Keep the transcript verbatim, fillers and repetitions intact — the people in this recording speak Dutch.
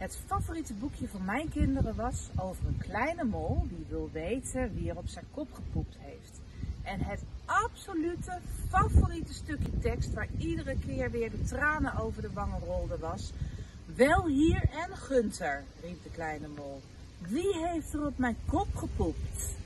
Het favoriete boekje van mijn kinderen was over een kleine mol die wil weten wie er op zijn kop gepoept heeft. En het absolute favoriete stukje tekst waar iedere keer weer de tranen over de wangen rolden was: wel hier en Gunther, riep de kleine mol. Wie heeft er op mijn kop gepoept?